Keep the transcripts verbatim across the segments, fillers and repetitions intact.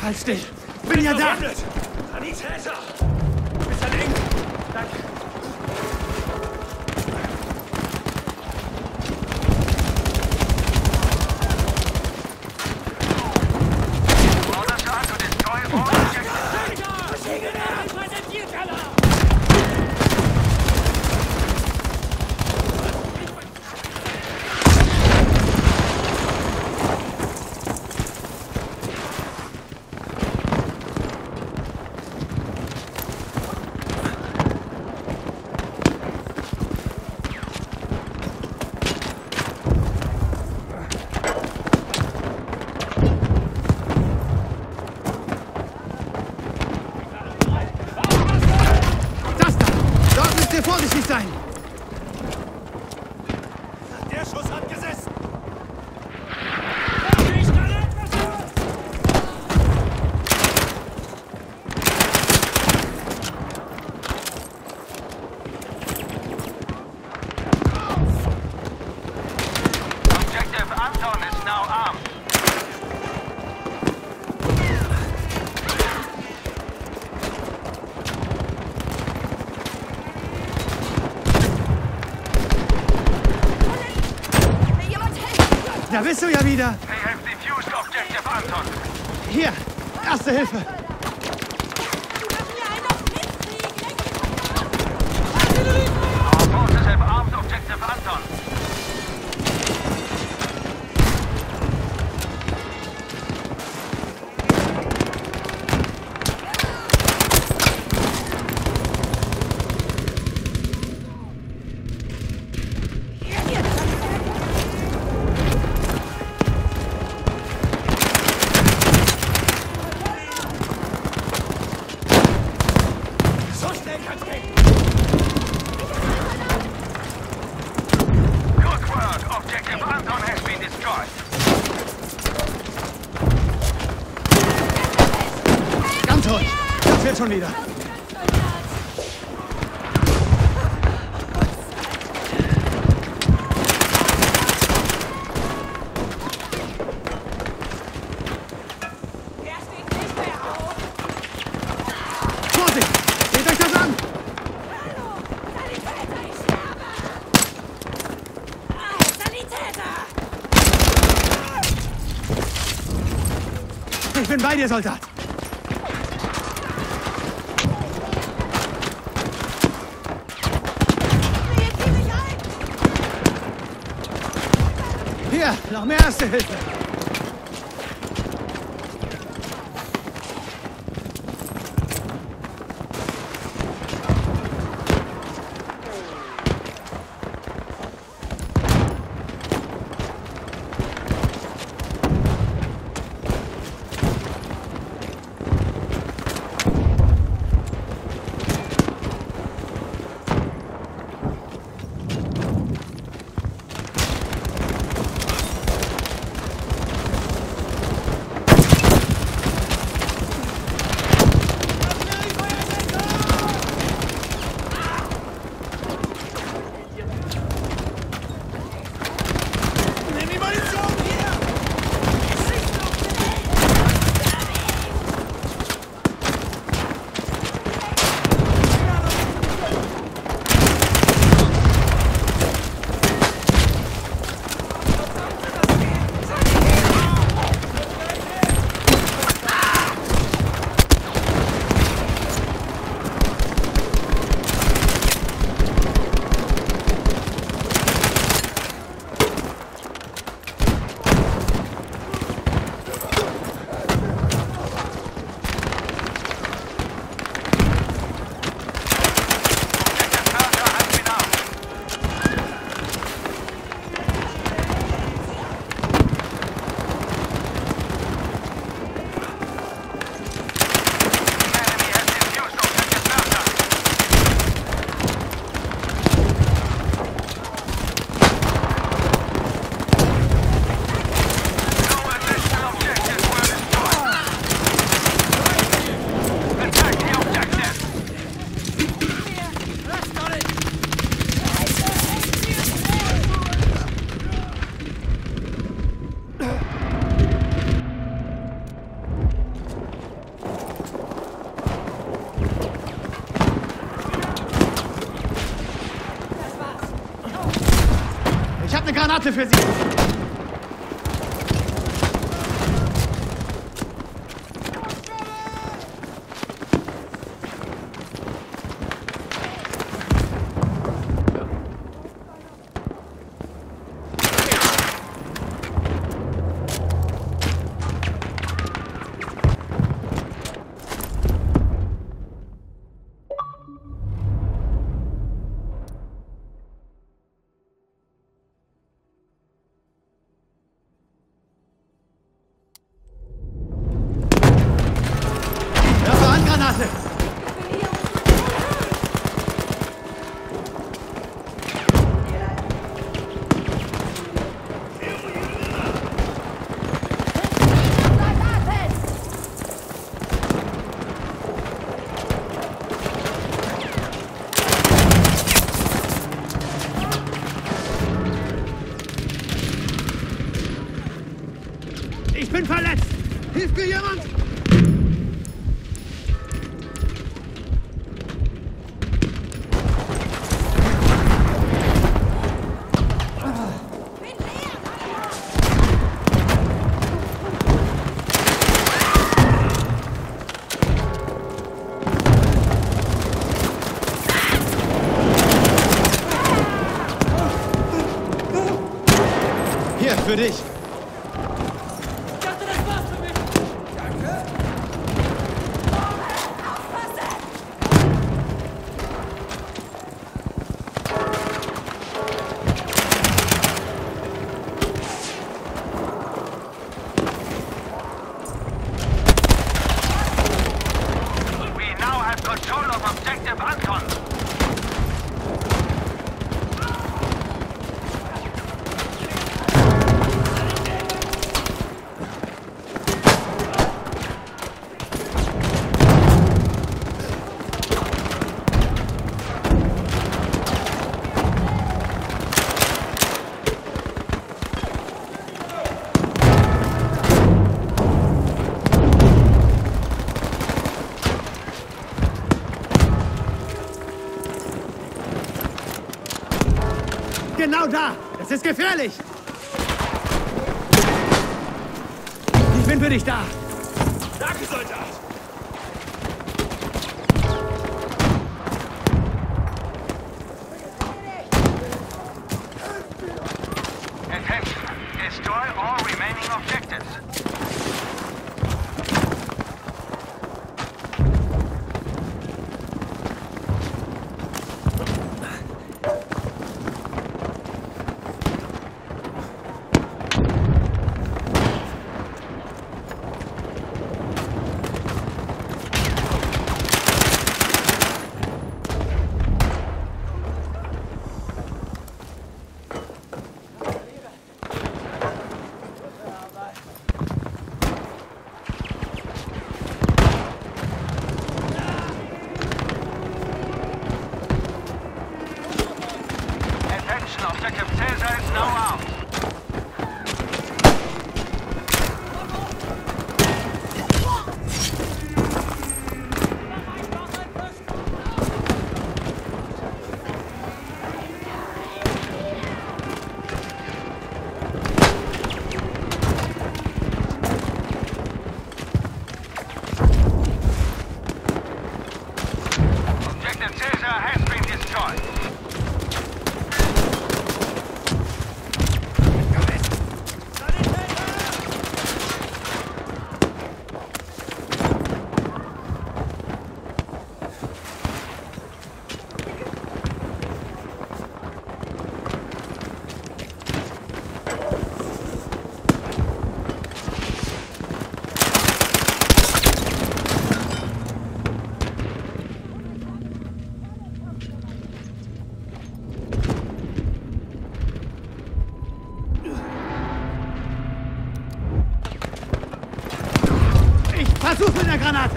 Halt still! Bin ja da! Sanitäter! Ist ein eng! Danke! Vorsichtig sein! Der Schuss hat gesessen! Objective Anton is now armed. Da bist du ja wieder! They have defused Objective Anton. Hier! Erste Hilfe! Our forces have armed Objective Anton. Das wird schon wieder. Vorsicht! Seht euch das an! Ich bin bei dir, Soldat! Hier, noch mehr Erste Hilfe. Granate für Sie! Ich bin verletzt! Hilft mir jemand? Hier, für dich! Genau da! Das ist gefährlich! Ich bin für dich da! Danke, Soldat! Attention! Destroy all remaining objectives. Objective Caesar is now out. Objective Caesar has been destroyed. Versuch mit der Granate!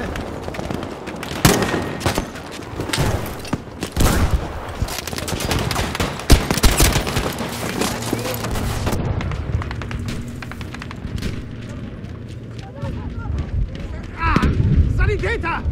Ah! Sanitäter!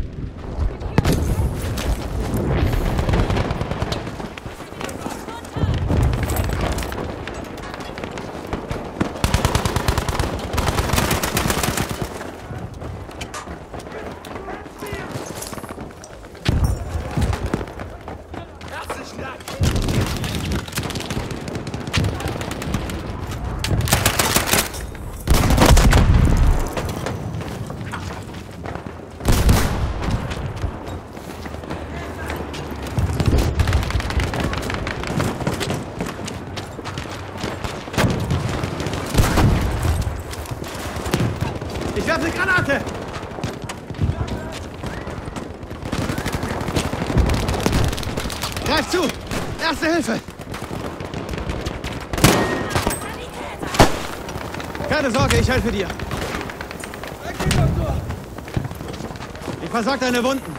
Ich werfe eine Granate! Greif zu! Erste Hilfe! Keine Sorge, ich helfe dir. Ich versorge deine Wunden.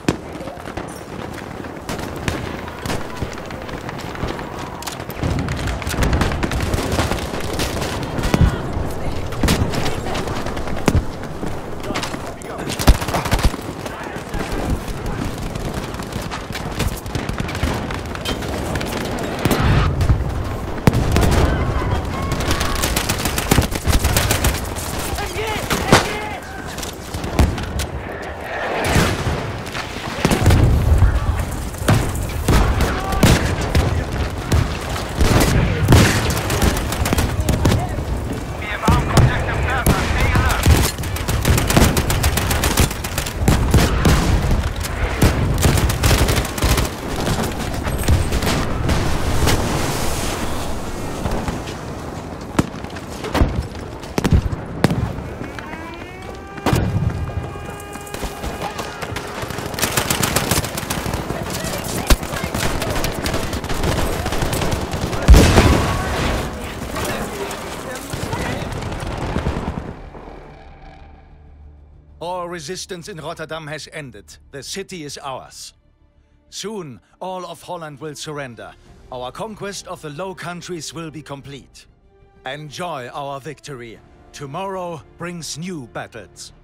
All resistance in Rotterdam has ended. The city is ours. Soon, all of Holland will surrender. Our conquest of the Low Countries will be complete. Enjoy our victory. Tomorrow brings new battles.